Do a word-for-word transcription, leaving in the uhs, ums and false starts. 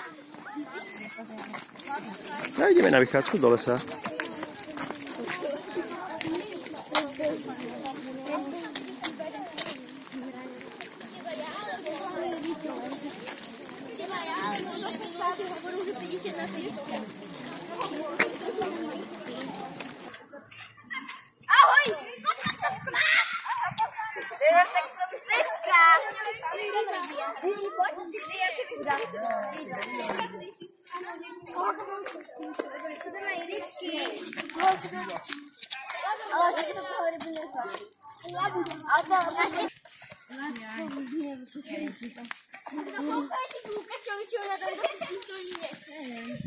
A ideme na vychádzku do lesa. Ahoj! Teraz tak zrobisz rybka! Ja sobie zdam. Co to mają rybki? O, to jest to rybnego. A to właśnie... No, powiedz, Łukasz, chciał wyciągnąć do